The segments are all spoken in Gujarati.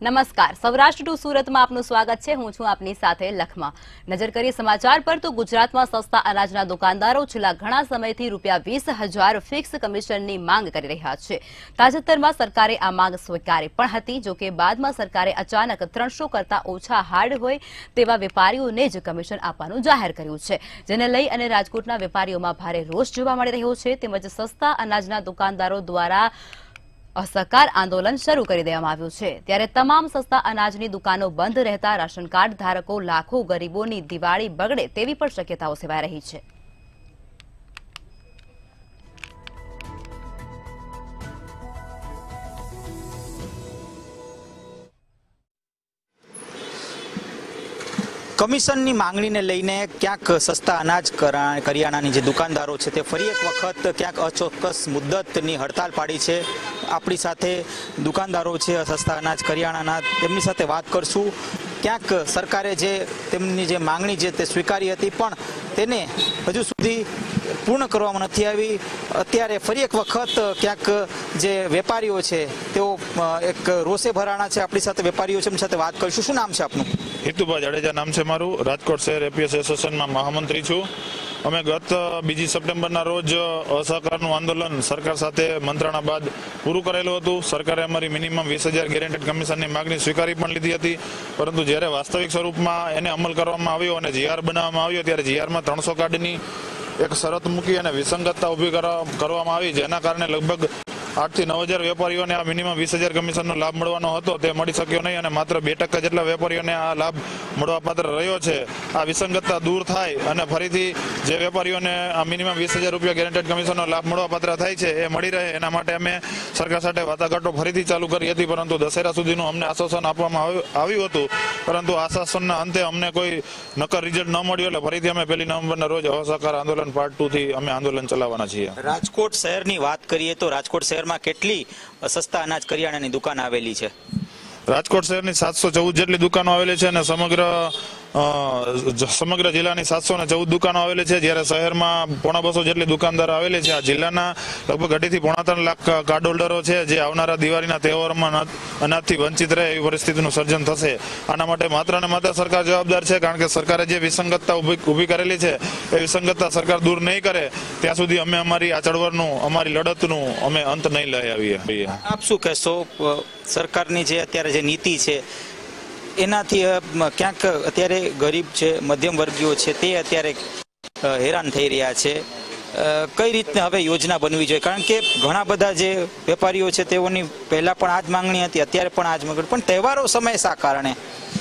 નમસ્કાર, સૌરાષ્ટ્ર ટુ સુરતમાં આપનું સ્વાગત છે। હું છું આપની સાથે લખમા। નજર કરીએ સમાચાર પર તો ગુજરાતમાં સસ્તા અનાજના દુકાનદારો છેલ્લા ઘણા સમયથી ₹20,000 ફિક્સ કમિશનની માંગ કરી રહ્યા છે। તાજેતરમાં સરકારે આ માંગ સ્વીકારી પણ હતી, જો કે બાદમાં સરકારે અચાનક 300 કરતા ઓછા હાર્ડ હોય તેવા વેપારીઓને જ કમિશન આપવાનું જાહેર કર્યું છે, જેને લઈ અને રાજકોટના વેપારીઓમાં ભારે રોષ જોવા મળી રહ્યો છે। તેમજ સસ્તા અનાજના દુકાનદારો દ્વારા असहकार आंदोलन शुरू कर देवामां આવ્યું છે। ત્યારે તમામ સસ્તા અનાજની દુકાનો બંધ રહેતા રાશન કાર્ડ ધારકો લાખો ગરીબોની દિવાળી બગડે તેવી પણ શક્યતાઓ સેવાઈ રહી છે। કમિશનની માંગણીને લઈને ક્યાંક સસ્તા અનાજ કરિયાણાની જે દુકાનદારો છે તે ફરી એક વખત ક્યાંક અચોક્કસ મુદ્દતની હડતાલ પાડી છે। આપણી સાથે દુકાનદારો છે સસ્તા અનાજ કરિયાણાના, તેમની સાથે વાત કરશું। ક્યાંક સરકારે જે તેમની જે માંગણી છે તે સ્વીકારી હતી, પણ તેને હજુ સુધી પૂર્ણ કરવામાં નથી આવી। અત્યારે ફરી એક વખત ક્યાંક જે વેપારીઓ છે તેઓ એક રોષે ભરાણા છે। આપણી સાથે વેપારીઓ છે, એમની સાથે વાત કરીશું। શું નામ છે આપનું? હિતુભાઈ જાડેજા નામ છે મારું। રાજકોટ શહેર એપીએસ એસોસિએશનમાં મહામંત્રી છું। અમે ગત 2 સપ્ટેમ્બરના રોજ અસહકારનું આંદોલન સરકાર સાથે મંત્રણા બાદ પૂરું કરેલું હતું। સરકારે અમારી મિનિમમ 20,000 ગેરંટેડ કમિશનની માગણી સ્વીકારી પણ લીધી હતી, પરંતુ જ્યારે વાસ્તવિક સ્વરૂપમાં એને અમલ કરવામાં આવ્યો અને જીઆર બનાવવામાં આવ્યો ત્યારે જીઆરમાં 300 કાર્ડની એક શરત મૂકી અને વિસંગતતા ઊભી કરવામાં આવી, જેના કારણે લગભગ 8 થી 9,000 વેપારીઓને આ મિનિમમ 20,000 કમિશનનો લાભ મળવાનો હતો તે મળી શક્યો નહીં અને માત્ર 2% જેટલા વેપારીઓને આ લાભ મળવાપાત્ર રહ્યો છે। આ વિસંગતતા દૂર થાય અને ફરીથી જે વેપારીઓને આ મિનિમમ 20,000 રૂપિયા ગેરંટેડ કમિશનનો લાભ મળવાપાત્ર થાય છે એ મળી રહે, એના માટે અમે સરકાર સાથે વાટાઘાટો ફરીથી ચાલુ કરી હતી, પરંતુ દશેરા સુધીનું અમને આશ્વાસન આપવામાં આવ્યું હતું, પરંતુ આશ્વાસનના અંતે અમને કોઈ નક્કર રિઝલ્ટ ન મળ્યું, એટલે ફરીથી અમે 1 નવેમ્બરના રોજ અસહકાર આંદોલન પાર્ટ 2 થી અમે આંદોલન ચલાવવાના છીએ। રાજકોટ શહેરની વાત કરીએ તો રાજકોટ શહેરમાં કેટલી સસ્તા અનાજ કરિયાણાની દુકાન આવેલી છે? રાજકોટ શહેરની 714 જેટલી દુકાનો આવેલી છે અને સમગ્ર જિલ્લાની 714 દુકાનો આવેલી છે, જ્યારે શહેરમાં 250 જેટલી દુકાનદારો આવેલી છે। આ જિલ્લાના લગભગ 2.5 થી 3 લાખ કાર્ડ હોલ્ડરો છે, જે આવનારા દિવાળીના તહેવારોમાં અનાજથી વંચિત રહે એવી પરિસ્થિતિનું સર્જન થશે। આના માટે માત્ર ને માત્ર સરકાર જવાબદાર છે, કારણ કે સરકારે જે વિસંગતતા ઊભી કરેલી છે એ વિસંગતતા સરકાર દૂર નહીં કરે ત્યાં સુધી અમે અમારી આ ચળવળનું, અમારી લડતનું અમે અંત નહીં લઈ આવીએ। આપ શું કહેશો? સરકારની જે અત્યારે જે નીતિ છે એનાથી ક્યાંક અત્યારે ગરીબ છે, મધ્યમ વર્ગીયો છે, તે અત્યારે હેરાન થઈ રહ્યા છે। કઈ રીતના હવે યોજના બનવી જોઈએ? કારણ કે ઘણા બધા જે વેપારીઓ છે તેઓની પહેલા પણ આ જ માંગણી હતી, અત્યારે પણ આ જ માંગણી, પણ તહેવારો સમય શા કારણે?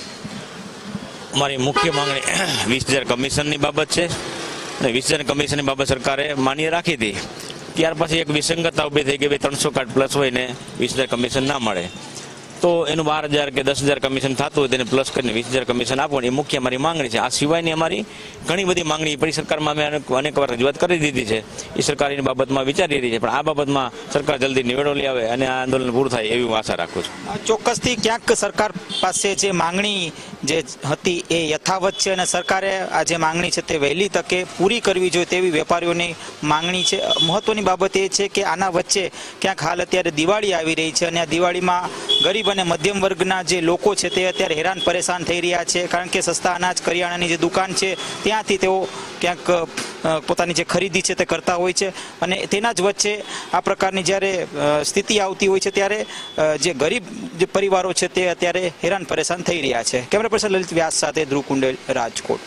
અમારી મુખ્ય માંગણી 20,000 કમિશનની બાબત છે અને 20,000 કમિશનની બાબત સરકારે માન્ય રાખી હતી। ત્યાર પછી એક વિસંગતતા ઊભી થઈ ગઈ, 300 કાર્ડ પ્લસ હોય ને 20,000 કમિશન ના મળે, તો એનું 12,000 કે 10,000 કમિશન થતું હોય તેને પ્લસ કરીને 20,000 કમિશન આપવું, એ મુખ્ય અમારી માંગણી છે। આ સિવાયની અમારી ઘણી બધી માંગણી પડી સરકારમાં અમે અનેક વાર રજૂઆત કરી દીધી છે, એ સરકારની બાબતમાં વિચારી રહી છે, પણ આ બાબતમાં સરકાર જલ્દી નિવેડો લઈ આવે અને આ આંદોલન પૂરું થાય એવી હું આશા રાખું છું। ચોક્કસથી ક્યાંક સરકાર પાસે જે માંગણી જે હતી એ યથાવત છે અને સરકારે આ જે માંગણી છે તે વહેલી તકે પૂરી કરવી જોઈએ તેવી વેપારીઓની માંગણી છે। મહત્વની બાબત એ છે કે આના વચ્ચે ક્યાંક હાલ અત્યારે દિવાળી આવી રહી છે અને આ દિવાળીમાં ગરીબ અને મધ્યમ વર્ગના જે લોકો છે તે અત્યારે હેરાન પરેશાન થઈ રહ્યા છે, કારણ કે સસ્તા અનાજ કરિયાણાની જે દુકાન છે ત્યાંથી તેઓ ક્યાંક પોતાની જે ખરીદી છે તે કરતા હોય છે અને તેના જ વચ્ચે આ પ્રકારની જ્યારે સ્થિતિ આવતી હોય છે ત્યારે જે ગરીબ જે પરિવારો છે તે અત્યારે હેરાન પરેશાન થઈ રહ્યા છે। કેમેરા પર્સન લલિત વ્યાસ સાથે ધ્રુવ કુંડેલ, રાજકોટ।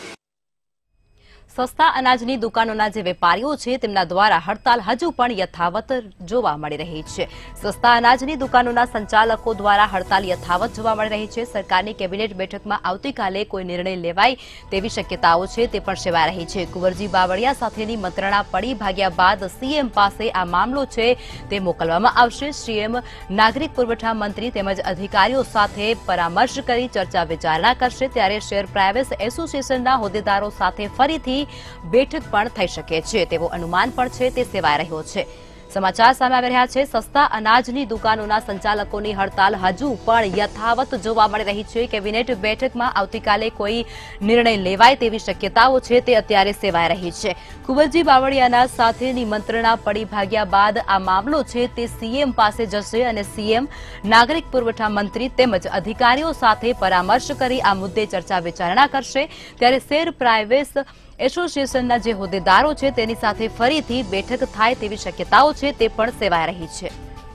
સસ્તા અનાજની દુકાનોના જે વેપારીઓ છે તેમના દ્વારા હડતાલ હજુ પણ યથાવત જોવા મળી રહી છે। સસ્તા અનાજની દુકાનોના સંચાલકો દ્વારા હડતાલ યથાવત જોવા મળી રહી છે। સરકારની કેબિનેટ બેઠકમાં આવતીકાલે કોઈ નિર્ણય લેવાય તેવી શક્યતાઓ છે તે પણ સેવાઈ રહી છે। કુંવરજી બાવળિયા સાથેની મંત્રણા પડી ભાગ્યા બાદ સીએમ પાસે આ મામલો છે તે મોકલવામાં આવશે। સીએમ નાગરિક પુરવઠા મંત્રી તેમજ અધિકારીઓ સાથે પરામર્શ કરી ચર્ચા વિચારણા કરશે, ત્યારે શેર પ્રાઇવેટ એસોસિએશનના હોદ્દેદારો સાથે ફરીથી બેઠક પણ થઈ શકે છે તેવો અનુમાન પણ છે તે સેવાઈ રહ્યો છે। સમાચાર સામે આવી રહ્યા છે. સસ્તા અનાજની દુકાનોના સંચાલકોની હડતાલ હજુ પણ યથાવત જોવા મળી રહી છે. કેબિનેટ બેઠકમાં આવતીકાલે કોઈ નિર્ણય લેવાય તેવી શક્યતાઓ છે તે અત્યારે સેવાઈ રહી છે. કુંવરજી બાવળિયાના સાથેની મંત્રણા પડી ભાગ્યા બાદ આ મામલો છે તે સીએમ પાસે જશે અને સીએમ નાગરિક પુરવઠા મંત્રી તેમજ અધિકારીઓ સાથે પરામર્શ કરી આ મુદ્દે ચર્ચા વિચારણા કરશે. ત્યારે શેર પ્રાઇવેટ એસોસિએશનના જે હોદ્દેદારો છે તેની સાથે ફરીથી બેઠક થાય તેવી શક્યતાઓ છે તે પણ સેવાઈ રહી છે.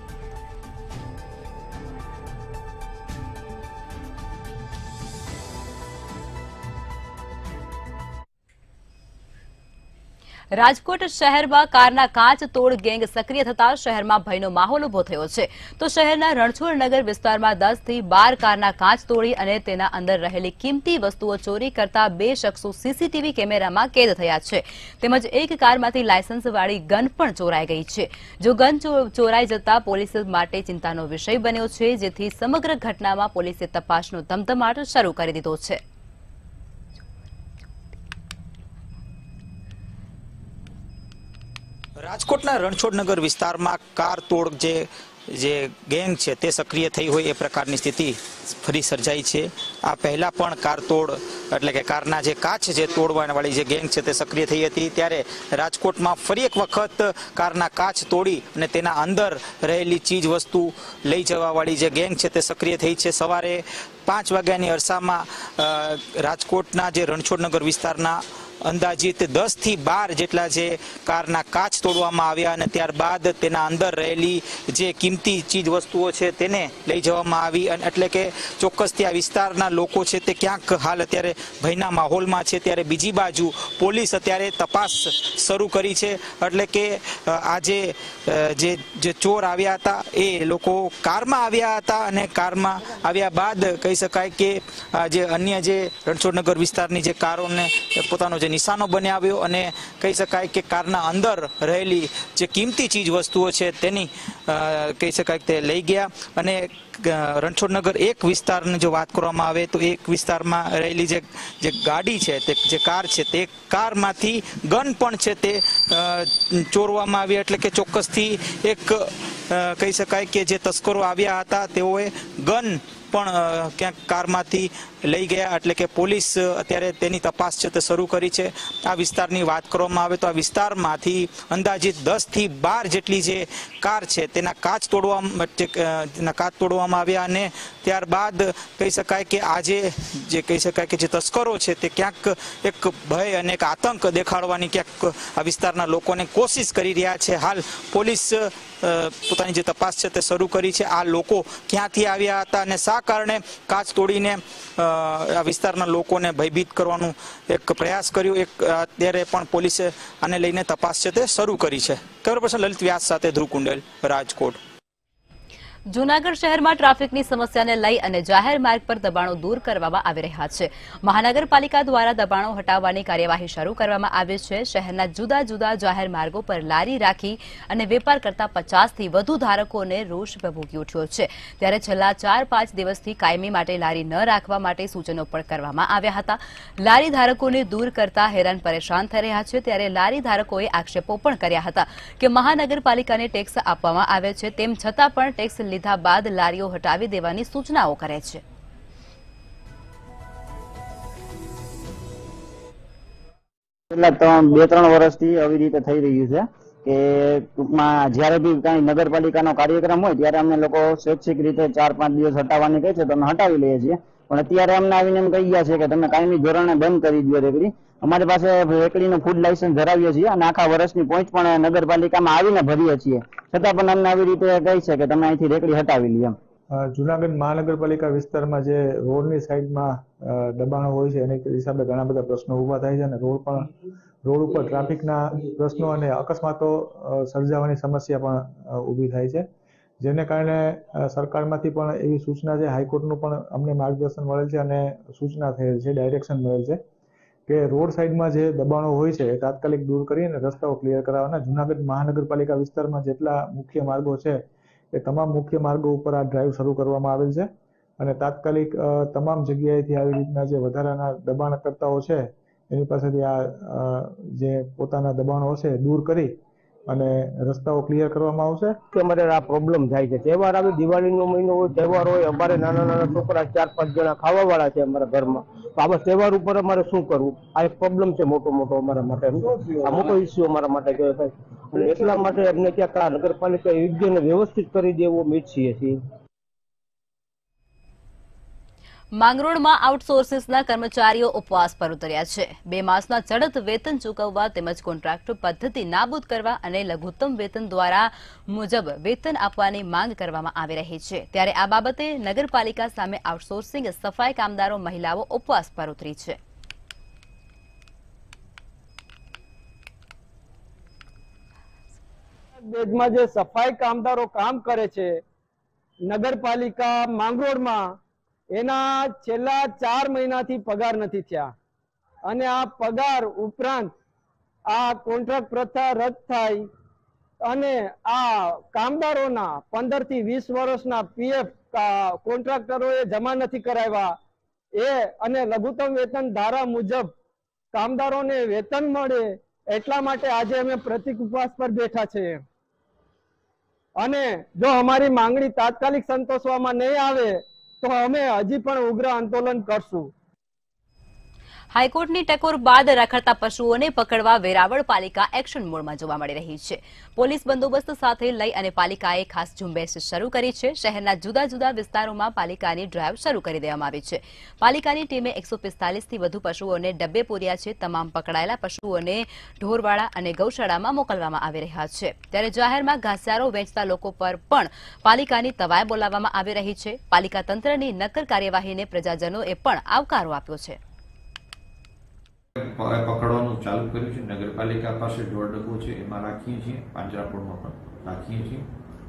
રાજકોટ શહેરમાં કારના કાચ તોડ ગેંગ સક્રિય થતા શહેરમાં ભયનો માહોલ ઉભો થયો છે. તો શહેરના રણછોડનગર વિસ્તારમાં 10 થી 12 કારના કાચ તોડી અને તેના અંદર રહેલી કિંમતી વસ્તુઓ ચોરી કરતા 2 શખ્સો સીસીટીવી કેમેરામાં કેદ થયા છે. તેમજ એક કારમાંથી લાયસન્સવાળી ગન પણ ચોરાઈ ગઈ છે. જો ગન ચોરાઈ જતા પોલીસ માટે ચિંતાનો વિષય બન્યો છે, જેથી સમગ્ર ઘટનામાં પોલીસે તપાસનો ધમધમાટ શરૂ કરી દીધો છે. રાજકોટના રણછોડનગર વિસ્તારમાં કાર તોડ જે ગેંગ છે તે સક્રિય થઈ હોય એ પ્રકારની સ્થિતિ ફરી સર્જાઈ છે. આ પહેલા પણ કાર તોડ એટલે કે કારના જે કાચ છે તોડવાવાળી જે ગેંગ છે તે સક્રિય થઈ હતી. ત્યારે રાજકોટમાં ફરી એક વખત કારના કાચ તોડી અને તેના અંદર રહેલી ચીજ વસ્તુ લઈ જવાવાળી જે ગેંગ છે તે સક્રિય થઈ છે. સવારે 5 વાગ્યાની અરસામાં રાજકોટના જે રણછોડનગર વિસ્તારના અંદાજિત 10 થી 12 જેટલા જે કારના કાચ તોડવામાં આવ્યા અને ત્યારબાદ તેના અંદર રહેલી જે કિંમતી ચીજ વસ્તુઓ છે તેને લઈ જવામાં આવી. અને એટલે કે ચોક્કસથી આ વિસ્તારના લોકો છે તે ક્યાંક હાલ અત્યારે ભયના માહોલમાં છે. ત્યારે બીજી બાજુ પોલીસ અત્યારે તપાસ શરૂ કરી છે. એટલે કે આજે જે ચોર આવ્યા હતા એ લોકો કારમાં આવ્યા હતા અને કારમાં આવ્યા બાદ કહી શકાય કે જે અન્ય જે રણછોડનગર વિસ્તારની જે કારોને પોતાનો જે નિશાનો બનાવ્યો અને કહી શકાય કે કારના અંદર રહેલી જે કિંમતી ચીજ વસ્તુઓ છે તેની કહી શકાય કે તે લઈ ગયા. અને રણછોડનગર એક વિસ્તારની જો વાત કરવામાં આવે તો એક વિસ્તારમાં રહેલી જે ગાડી છે તે જે કાર છે તે કારમાંથી ગન પણ છે તે ચોરવામાં આવી. એટલે કે ચોક્કસથી એક કહી શકાય કે જે તસ્કરો આવ્યા હતા તેઓએ ગન પણ ક્યાંક કારમાંથી લઈ ગયા. એટલે કે પોલીસ અત્યારે તેની તપાસ છે તે શરૂ કરી છે. આ વિસ્તારની વાત કરવામાં આવે તો આ વિસ્તારમાંથી અંદાજિત 10 થી 12 જેટલી જે કાર છે તેના કાચ તોડવામાં આવ્યા અને ત્યારબાદ કહી શકાય કે આજે જે કહી શકાય કે જે તસ્કરો છે તે ક્યાંક એક ભય અને એક આતંક દેખાડવાની ક્યાંક આ વિસ્તારના લોકોને કોશિશ કરી રહ્યા છે. હાલ પોલીસ પોતાની જે તપાસ છે તે શરૂ કરી છે. આ લોકો ક્યાંથી આવ્યા હતા અને શા કારણે કાચ તોડીને આ વિસ્તારના લોકોને ભયભીત કરવાનો એક પ્રયાસ કર્યો. અત્યારે પણ પોલીસે આને લઈને તપાસ છે તે શરૂ કરી છે. કેમેરા પર્સન લલિત વ્યાસ સાથે ધ્રુવ કુંડેલ, રાજકોટ. જૂનાગઢ શહેરમાં ટ્રાફિકની સમસ્યાને લઈ અને જાહેર માર્ગ પર દબાણો દૂર કરવામાં આવી રહ્યા છે. મહાનગરપાલિકા દ્વારા દબાણો હટાવવાની કાર્યવાહી શરૂ કરવામાં આવી છે. શહેરના જુદા જુદા જાહેર માર્ગો પર લારી રાખી અને વેપાર કરતા 50 થી વધુ ધારકોને રોષ ભભૂકી ઉઠ્યો છે. ત્યારે છેલ્લા 4-5 દિવસથી કાયમી માટે લારી ન રાખવા માટે સૂચનો પણ કરવામાં આવ્યા હતા. લારી ધારકોને દૂર કરતા હેરાન પરેશાન થઈ રહ્યા છે. ત્યારે લારી ધારકોએ આક્ષેપો પણ કર્યા હતા કે મહાનગરપાલિકાને ટેક્સ આપવામાં આવે છે, તેમ છતાં પણ ટેક્સ લીધા બાદ લારીઓ હટાવી દેવાની સૂચનાઓ કરે છે. છેલ્લા 2-3 વર્ષથી આવી રીતે થઈ રહ્યું છે કે ટૂંકમાં જ્યારે બી કઈ નગરપાલિકાનો કાર્યક્રમ હોય ત્યારે અમે લોકો સ્વૈચ્છિક રીતે 4-5 દિવસ હટાવવાની કહે છે તો અમે હટાવી લઈએ છીએ. પણ અત્યારે અમને આવીને એમ કહી ગયા છે કે તમે કાયમી ધોરણે બંધ કરી દો રેકડી. અમારી પાસે રેકડીનું ફૂડ લાયસન્સ ધરાવીએ છીએ અને આખા વર્ષની પહોંચ પણ નગરપાલિકામાં આવીને ભરીએ છીએ, છતાં પણ અમને આવી રીતે કહી છે કે તમે અહીંથી રેકડી હટાવી લ્યો. જુનાગઢ મહાનગરપાલિકા વિસ્તારમાં જે રોડની સાઈડમાં દબાણો હોય છે એની હિસાબે ઘણા બધા પ્રશ્નો ઊભા થાય છે અને રોડ ઉપર ટ્રાફિકના પ્રશ્નો અને અકસ્માતો સર્જાવાની સમસ્યા પણ ઊભી થાય છે. જેને કારણે સરકારમાંથી પણ એવી સૂચના છે, હાઈકોર્ટનું પણ અમને માર્ગદર્શન મળેલ છે અને સૂચના થયેલ છે, ડાયરેક્શન મળેલ છે કે રોડ સાઈડમાં જે દબાણો હોય છે એ તાત્કાલિક દૂર કરીને રસ્તાઓ ક્લિયર કરાવવાના. જુનાગઢ મહાનગરપાલિકા વિસ્તારમાં જેટલા મુખ્ય માર્ગો છે એ તમામ મુખ્ય માર્ગો ઉપર આ ડ્રાઈવ શરૂ કરવામાં આવેલ છે અને તાત્કાલિક તમામ જગ્યાએથી આવી રીતના જે વધારાના દબાણકર્તાઓ છે એની પાસેથી આ જે પોતાના દબાણો છે દૂર કરી અને રસ્તાઓ ક્લિયર કરવામાં આવશે. કે અમારે આ પ્રોબ્લેમ થાય છે. તહેવાર આવે, દિવાળીનો મહિનો હોય, તહેવાર હોય, અમારે નાના નાના છોકરા 4-5 જણા ખાવા વાળા છે અમારા ઘરમાં. તો આવા તહેવાર ઉપર અમારે શું કરવું? આ એક પ્રોબ્લેમ છે મોટો અમારા માટે. આ મોટો ઇસ્યુ અમારા માટે કહેવાય. અને એટલા માટે અમને ક્યાંક આ નગરપાલિકા યોગ્ય અને વ્યવસ્થિત કરી દેવો ઈચ્છીએ છીએ. માંગરોળમાં આઉટસોર્સિસના કર્મચારીઓ ઉપવાસ પર ઉતર્યા છે. 2 માસના ચડત વેતન ચૂકવવા તેમજ કોન્ટ્રાક્ટ પદ્ધતિ નાબૂદ કરવા અને લઘુત્તમ વેતન દ્વારા મુજબ વેતન આપવાની માંગ કરવામાં આવી રહી છે. ત્યારે આ બાબતે નગરપાલિકા સામે આઉટસોર્સિંગ સફાઈ કામદારો મહિલાઓ ઉપવાસ પર ઉતરી છે. દેશમાં જે સફાઈ કામદારો કામ કરે છે નગરપાલિકા માંગરોળમાં, એના છેલ્લા 4 મહિનાથી પગાર નથી થયા. અને આ પગાર ઉપરાંત આ કોન્ટ્રાક્ટ પ્રથા રદ થાય અને આ કામદારોના 15 થી 20 વર્ષના પીએફ કોન્ટ્રાક્ટરોએ જમા નથી કરાવ્યા એ અને લઘુત્તમ વેતન ધારા મુજબ કામદારોને વેતન મળે એટલા માટે આજે અમે પ્રતિક ઉપવાસ પર બેઠા છે. અને જો અમારી માંગણી તાત્કાલિક સંતોષવામાં નહીં આવે તો અમે હજી પણ ઉગ્ર આંદોલન કરશું. હાઈકોર્ટની ટકોર બાદ રખડતા પશુઓને પકડવા વેરાવળ પાલિકા એક્શન મોડમાં જોવા મળી રહી છે. પોલીસ બંદોબસ્ત સાથે લઈ અને પાલિકાએ ખાસ ઝુંબેશ શરૂ કરી છે. શહેરના જુદા જુદા વિસ્તારોમાં પાલિકાની ડ્રાઈવ શરૂ કરી દેવામાં આવી છે. પાલિકાની ટીમે 145 થી વધુ પશુઓને ડબ્બે પૂર્યા છે. તમામ પકડાયેલા પશુઓને ઢોરવાડા અને ગૌશાળામાં મોકલવામાં આવી રહ્યા છે. ત્યારે જાહેરમાં ઘાસચારો વેચતા લોકો પર પણ પાલિકાની તવાય બોલાવવામાં આવી રહી છે. પાલિકા તંત્રની નક્કર કાર્યવાહીને પ્રજાજનોએ પણ આવકારો આપ્યો છે. પકડવાનું ચાલુ કર્યું છે. નગરપાલિકા પાસે 1.5 ડબ્બો છે, એમાં રાખીએ છીએ. પાંજરાપોળમાં પણ રાખીએ છીએ.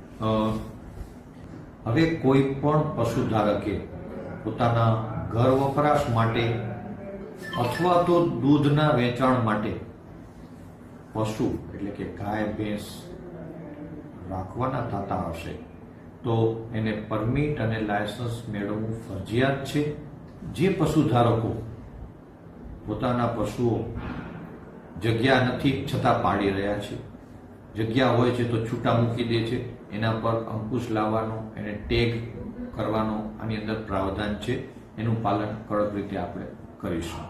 હવે કોઈ પણ પશુધારકે પોતાના ઘર વપરાશ માટે અથવા તો દૂધના વેચાણ માટે પશુ એટલે કે ગાય ભેંસ રાખવાના થતા હશે તો એને પરમિટ અને લાયસન્સ મેળવવું ફરજિયાત છે. જે પશુધારકો પોતાના પશુઓ જગ્યા નથી છતાં પાડી રહ્યા છે, જગ્યા હોય છે તો છૂટા મૂકી દે છે, એના પર અંકુશ લાવવાનો, એને ટેગ કરવાનો આની અંદર પ્રાવધાન છે. એનું પાલન કડક રીતે આપણે કરીશું.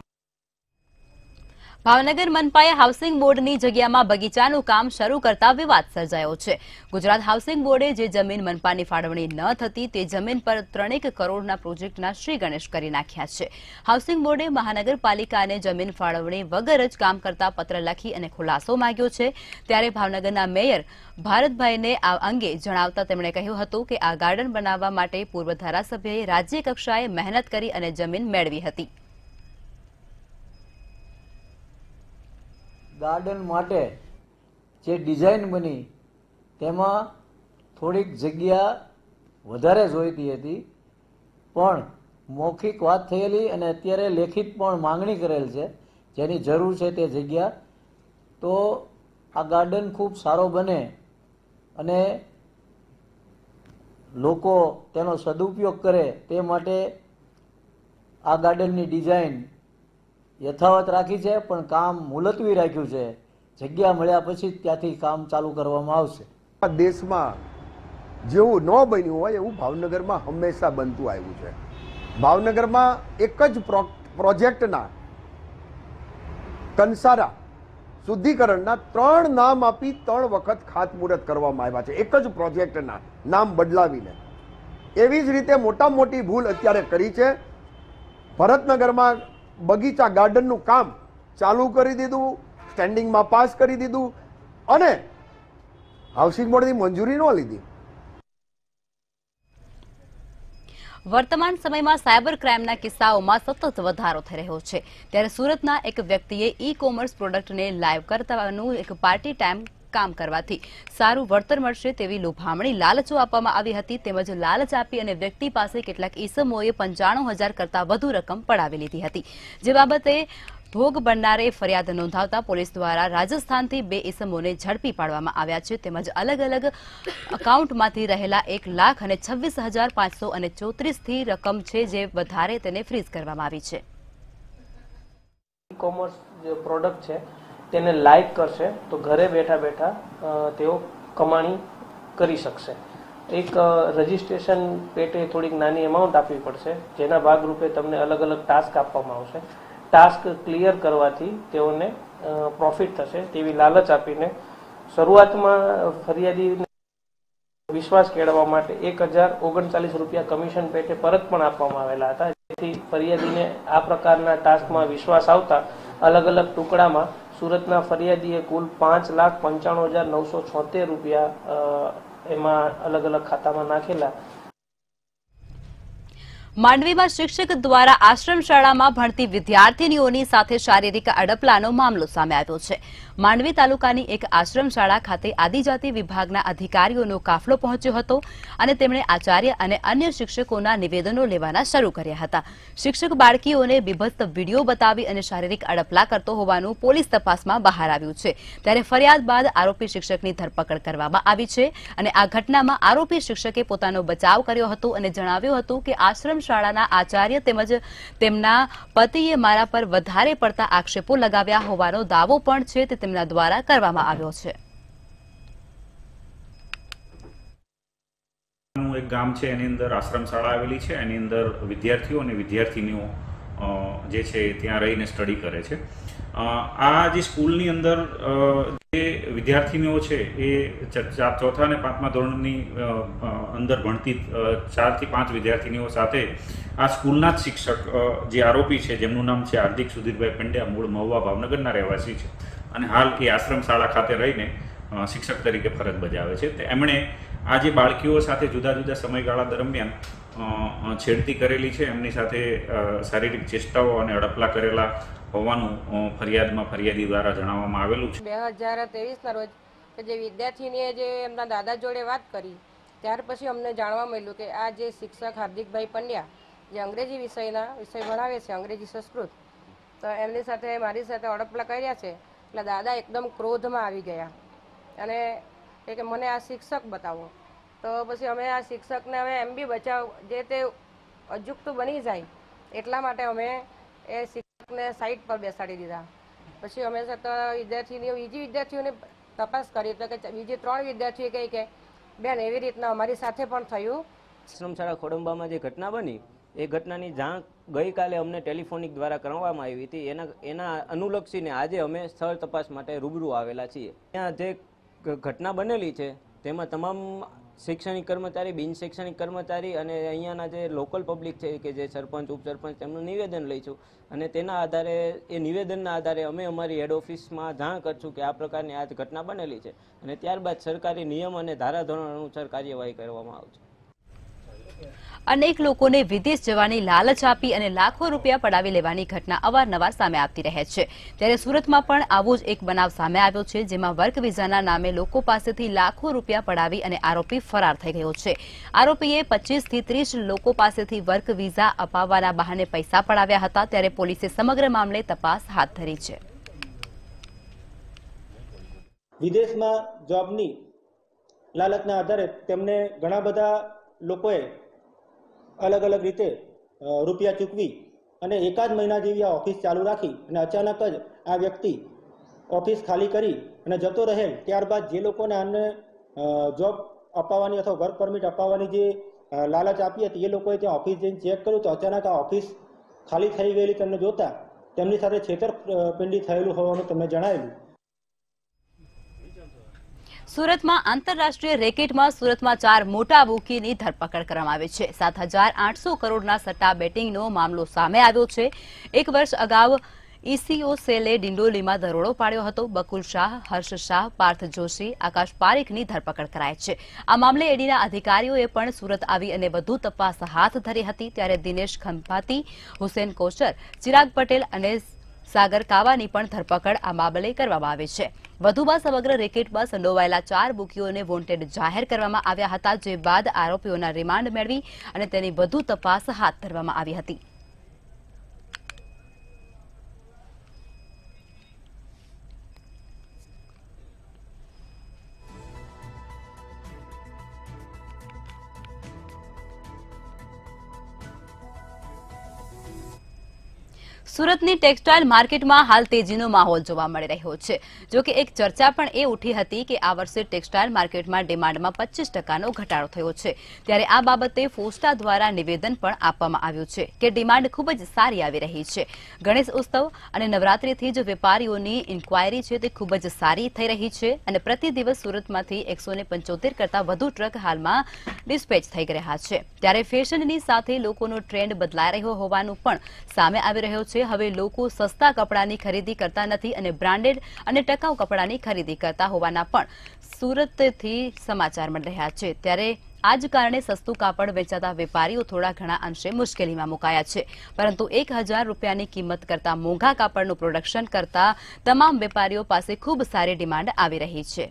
ભાવનગર મનપાએ હાઉસિંગ બોર્ડની જગ્યામાં બગીચાનું કામ શરૂ કરતા વિવાદ સર્જાયો છે. ગુજરાત હાઉસિંગ બોર્ડે જે જમીન મનપાની ફાળવણી ન થતી તે જમીન પર 3 કરોડના પ્રોજેક્ટના શ્રી ગણેશ કરી નાખ્યા છે. હાઉસિંગ બોર્ડે મહાનગરપાલિકાને જમીન ફાળવણી વગર જ કામ કરતા પત્ર લખી અને ખુલાસો માંગ્યો છે. ત્યારે ભાવનગરના મેયર ભારતભાઈને આ અંગે જણાવતા તેમણે કહ્યું હતું કે આ ગાર્ડન બનાવવા માટે પૂર્વ ધારાસભ્યએ રાજ્ય કક્ષાએ મહેનત કરી અને જમીન મેળવી હતી. ગાર્ડન માટે જે ડિઝાઇન બની તેમાં થોડીક જગ્યા વધારે જોઈતી હતી, પણ મૌખિક વાત થયેલી અને અત્યારે લેખિત પણ માંગણી કરેલ છે જેની જરૂર છે તે જગ્યા. તો આ ગાર્ડન ખૂબ સારો બને અને લોકો તેનો સદુપયોગ કરે તે માટે આ ગાર્ડનની ડિઝાઇન યથાવત રાખી છે, પણ કામ મુલતવી રાખ્યું છે. જગ્યા મળ્યા પછી ત્યાંથી કામ ચાલુ કરવામાં આવશે. દેશમાં જેવું ન બન્યું હોય એવું ભાવનગરમાં હંમેશા બનતું આવ્યું છે. ભાવનગરમાં એક જ પ્રોજેક્ટના કંસારા શુદ્ધિકરણના 3 નામ આપી 3 વખત ખાતમુહૂર્ત કરવામાં આવ્યા છે, એક જ પ્રોજેક્ટના નામ બદલાવીને. એવી જ રીતે મોટા મોટી ભૂલ અત્યારે કરી છે. ભરતનગરમાં બગીચા ગાર્ડનનું કામ ચાલુ કરી દીધું, સ્ટેન્ડિંગમાં પાસ કરી દીધું અને હાઉસિંગ બોર્ડની મંજૂરી ન લીધી. વર્તમાન સમયમાં સાયબર ક્રાઇમના કિસ્સાઓમાં સતત વધારો થઈ રહ્યો છે. ત્યારે સુરતના એક વ્યક્તિએ ઈ કોમર્સ પ્રોડક્ટને લાઈવ કરતાનું એક પાર્ટી ટાઈમ કામ કરવાથી સારું વળતર મળશે તેવી લોભામણી લાલચો આપવામાં આવી હતી. તેમજ લાલચ આપી અને વ્યક્તિ પાસે કેટલાક ઈસમોએ 95,000 કરતા વધુ રકમ પડાવી લીધી હતી. જે બાબતે ભોગ બનનારે ફરિયાદ નોંધાવતા પોલીસ દ્વારા રાજસ્થાનથી 2 ઈસમોને ઝડપી પાડવામાં આવ્યા છે. તેમજ અલગ અલગ એકાઉન્ટમાંથી રહેલા 1,26,534 થી રકમ છે જે વધારે તેને ફ્રીઝ કરવામાં આવી છે. ઈ કોમર્સ જે પ્રોડક્ટ છે તેને લાઈક કરશે તો ઘરે બેઠા બેઠા તેઓ કમાણી કરી શકશે. એક રજિસ્ટ્રેશન પેટે થોડીક નાની અમાઉન્ટ આપવી પડશે, જેના ભાગરૂપે તમને અલગ અલગ ટાસ્ક આપવામાં આવશે. ટાસ્ક ક્લિયર કરવાથી તેઓને પ્રોફિટ થશે તેવી લાલચ આપીને શરૂઆતમાં ફરિયાદીને વિશ્વાસ કેળવવા માટે 1039 રૂપિયા કમિશન પેટે પરત પણ આપવામાં આવેલા હતા, જેથી ફરિયાદીને આ પ્રકારના ટાસ્કમાં વિશ્વાસ આવતા અલગ અલગ ટુકડામાં સુરતના ફરિયાદીએ કુલ 5,95,976 રૂપિયા એમાં અલગ અલગ ખાતામાં નાખેલા. માંડવીમાં શિક્ષક દ્વારા આશ્રમ શાળામાં ભણતી વિદ્યાર્થીનીઓની સાથે શારીરિક અડપલાનો મામલો સામે આવ્યો છે. માંડવી તાલુકાની એક આશ્રમ શાળા ખાતે આદિજાતિ વિભાગના અધિકારીઓનો કાફલો પહોંચ્યો હતો અને તેમણે આચાર્ય અને અન્ય શિક્ષકોના નિવેદનો લેવાના શરૂ કર્યા હતા. શિક્ષક બાળકીઓને બીભત્સ વિડીયો બતાવી અને શારીરિક અડપલા કરતો હોવાનું પોલીસ તપાસમાં બહાર આવ્યું છે. ત્યારે ફરિયાદ બાદ આરોપી શિક્ષકની ધરપકડ કરવામાં આવી છે અને આ ઘટનામાં આરોપી શિક્ષકે પોતાનો બચાવ કર્યો હતો અને જણાવ્યું હતું કે આશ્રમ શાળાના આચાર્ય તેમજ તેમના પતિએ મારા પર વધારે પડતા આક્ષેપો લગાવ્યા હોવાનો દાવો પણ છે તે તેમના દ્વારા કરવામાં આવ્યો છે. એક ગામ છે એની અંદર આશ્રમ શાળા આવેલી છે, એની અંદર વિદ્યાર્થીઓ અને વિદ્યાર્થીનીઓ જે છે ત્યાં રહીને સ્ટડી કરે છે. આ જે સ્કૂલની અંદર જે વિદ્યાર્થીનીઓ છે એ ચોથા અને પાંચમા ધોરણની અંદર ભણતી 4 થી 5 વિદ્યાર્થીનીઓ સાથે આ સ્કૂલના જ શિક્ષક જે આરોપી છે, જેમનું નામ છે હાર્દિક સુધીરભાઈ પંડ્યા, મૂળ મહુવા ભાવનગરના રહેવાસી છે અને હાલ એ આશ્રમ શાળા ખાતે રહીને શિક્ષક તરીકે ફરજ બજાવે છે. એમણે આ જે બાળકીઓ સાથે જુદા જુદા સમયગાળા દરમિયાન છેડતી કરેલી છે, એમની સાથે શારીરિક ચેષ્ટાઓ અને અડપલા કરેલા હોવાનું ફરિયાદમાં ફરિયાદી દ્વારા જણાવવામાં આવેલું છે. 2023ના રોજ જે વિદ્યાર્થીનીએ જે એમના દાદા જોડે વાત કરી ત્યાર પછી અમને જાણવા મળ્યું કે આ જે શિક્ષક હાર્દિકભાઈ પંડ્યા જે અંગ્રેજી વિષય ભણાવે છે, અંગ્રેજી સંસ્કૃત, તો એમની સાથે મારી સાથે અડપલા કર્યા છે. એટલે દાદા એકદમ ક્રોધમાં આવી ગયા અને કે મને આ શિક્ષક બતાવો. તો પછી અમે આ શિક્ષકને હવે એમ બી બચાવ જે તે અજુકતું બની જાય એટલા માટે અમે એ શિક્ષકને સાઈડ પર બેસાડી દીધા. પછી અમે બીજી વિદ્યાર્થીઓની તપાસ કરી તો કે બીજી 3 વિદ્યાર્થીઓ કહી કે બેન એવી રીતના અમારી સાથે પણ થયું. આશ્રમ શાળા ખોડંબામાં જે ઘટના બની એ ઘટનાની જાણ ગઈકાલે અમને ટેલિફોનિક દ્વારા કરવામાં આવી હતી. એના અનુલક્ષીને આજે અમે સ્થળ તપાસ માટે રૂબરૂ આવેલા છીએ. ત્યાં જે ઘટના બનેલી છે તેમાં તમામ શૈક્ષણિક કર્મચારી, બિન શૈક્ષણિક કર્મચારી અને અહીંયાના જે લોકલ પબ્લિક છે કે જે સરપંચ, ઉપસરપંચ, તેમનું નિવેદન લઈશું અને તેના આધારે એ નિવેદનના આધારે અમે અમારી હેડ ઓફિસમાં જાણ કરશું કે આ પ્રકારની આ ઘટના બનેલી છે અને ત્યારબાદ સરકારી નિયમ અને ધારાધોરણ અનુસાર કાર્યવાહી કરવામાં આવશે. અનેક લોકોને વિદેશ જવાની લાલચ આપી અને લાખો રૂપિયા પડાવી લેવાની ઘટના અવારનવાર સામે આવતી રહે છે. ત્યારે સુરતમાં પણ આવો જ એક બનાવ સામે આવ્યો છે, જેમાં વર્ક વિઝાના નામે લોકો પાસેથી લાખો રૂપિયા પડાવી અને આરોપી ફરાર થઈ ગયો છે. આરોપીએ 25 થી 30 લોકો પાસેથી વર્ક વિઝા અપાવવાના બહાને પૈસા પડાવ્યા હતા. ત્યારે પોલીસે સમગ્ર મામલે તપાસ હાથ ધરી છે. વિદેશમાં જોબની લાલચના આધારે તેમને ઘણા બધા લોકોએ અલગ અલગ રીતે રૂપિયા ચૂકવી અને એકાદ મહિના જેવી આ ઓફિસ ચાલુ રાખી અને અચાનક જ આ વ્યક્તિ ઓફિસ ખાલી કરી અને જતો રહેલ. ત્યારબાદ જે લોકોને આને જોબ અપાવવાની અથવા વર્ક પરમિટ અપાવવાની જે લાલચ આપી હતી એ લોકોએ ત્યાં ઓફિસ જઈને ચેક કર્યું તો અચાનક આ ઓફિસ ખાલી થઈ ગયેલી તેમને જોતા તેમની સાથે છેતરપિંડી થયેલું હોવાનું તેમને જણાવેલું. સુરતમાં આંતરરાષ્ટ્રીય રેકેટમાં સુરતમાં 4 મોટા બુકીની ધરપકડ કરવામાં આવી છે. 7,800 કરોડના સટ્ટા બેટિંગનો મામલો સામે આવ્યો છે. 1 વર્ષ અગાઉ ઈસીઓ સેલે ડિંડોલીમાં દરોડો પાડ્યો હતો. બકુલ શાહ, હર્ષ શાહ, પાર્થ જોશી, આકાશ પારીખની ધરપકડ કરાઈ છે. આ મામલે એડીના અધિકારીઓએ પણ સુરત આવી અને વધુ તપાસ હાથ ધરી હતી. ત્યારે દિનેશ ખંભાતી, હુસેન કોચર, ચિરાગ પટેલ અને સાગર કાવાની પણ ધરપકડ આ મામલે કરવામાં આવી છે. વધુમાં સમગ્ર રેકેટમાં સંડોવાયેલા 4 બુકીઓને વોન્ટેડ જાહેર કરવામાં આવ્યા હતા, જે બાદ આરોપીઓના રિમાન્ડ મેળવી અને તેની વધુ તપાસ હાથ ધરવામાં આવી હતી. સુરતની ટેક્સટાઇલ માર્કેટમાં હાલ તેજીનો માહોલ જોવા મળી રહ્યો છે. જો કે એક ચર્ચા પણ એ ઉઠી હતી કે આ વર્ષે ટેક્સટાઇલ માર્કેટમાં ડિમાન્ડમાં 25% ઘટાડો થયો છે. ત્યારે આ બાબતે ફોસ્ટા દ્વારા નિવેદન પણ આપવામાં આવ્યું છે કે ડિમાન્ડ ખૂબ જ સારી આવી રહી છે. ગણેશ ઉત્સવ અને નવરાત્રીથી જ વેપારીઓની ઇન્ક્વાયરી છે તે ખૂબ જ સારી થઈ રહી છે અને પ્રતિ દિવસ સુરતમાંથી 175 કરતા વધુ ટ્રક હાલમાં ડિસ્પેચ થઈ રહ્યા છે. ત્યારે ફેશનની સાથે લોકોનો ટ્રેન્ડ બદલાઈ રહ્યો હોવાનું પણ સામે આવી રહ્યો છે. હવે લોકો સસ્તા કપડાની ખરીદી કરતા નથી અને બ્રાન્ડેડ અને ટકાઉ કપડાની ખરીદી કરતા હોવાના પણ સુરતથી સમાચાર મળી રહ્યા છે. ત્યારે આ જ કારણે સસ્તું કાપડ વેચાતા વેપારીઓ થોડા ઘણા અંશે મુશ્કેલીમાં મુકાયા છે. પરંતુ 1000 રૂપિયાની કિંમત કરતા મોંઘા કાપડનું પ્રોડક્શન કરતા તમામ વેપારીઓ પાસે ખૂબ સારી ડિમાન્ડ આવી રહી છે.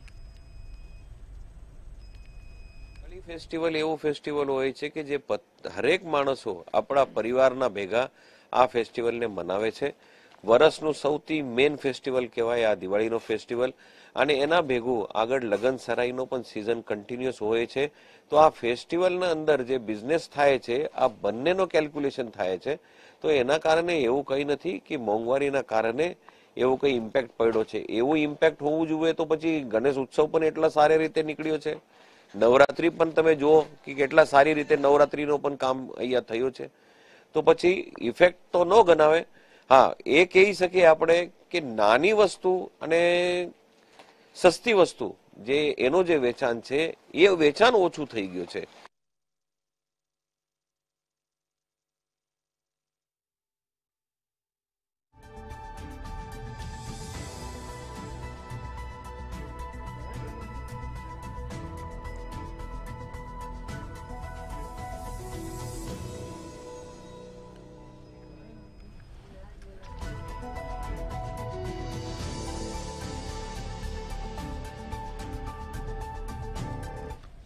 ફેસ્ટિવલ એવું ફેસ્ટિવલ હોય છે કે જે હરેક માણસો આપણા પરિવારના ભેગા આ ફેસ્ટિવલને મનાવે છે. વર્ષનું સૌથી મેઇન ફેસ્ટિવલ કહેવાય આ દિવાળીનો ફેસ્ટિવલ અને એના ભેગું આગળ લગ્ન સરાઈનો પણ સિઝન કન્ટિન્યુઅસ હોય છે. તો આ ફેસ્ટિવલના અંદર જે બિઝનેસ થાય છે આ બંનેનો કેલ્ક્યુલેશન થાય છે. તો એના કારણે એવું કંઈ નથી કે મોંઘવારીના કારણે એવું કંઈ ઇમ્પેક્ટ પડ્યો છે. એવું ઇમ્પેક્ટ હોવું જોઈએ તો પછી ગણેશ ઉત્સવ પણ એટલા સારી રીતે નીકળ્યો છે. નવરાત્રી પણ તમે જુઓ કે કેટલા સારી રીતે નવરાત્રીનો પણ કામ અહીંયા થયું છે. તો પછી ઇફેક્ટ તો ન ગણાવે. હા, એ કહી શકીએ આપણે કે નાની વસ્તુ અને સસ્તી વસ્તુ જે એનું જે વેચાણ છે એ વેચાણ ઓછું થઈ ગયું છે.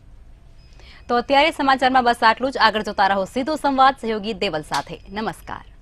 તો અત્યારે સમાચારમાં બસ આટલું જ. આગળ જોતા રહો સીધો સંવાદ સહયોગી દેવલ સાથે. નમસ્કાર.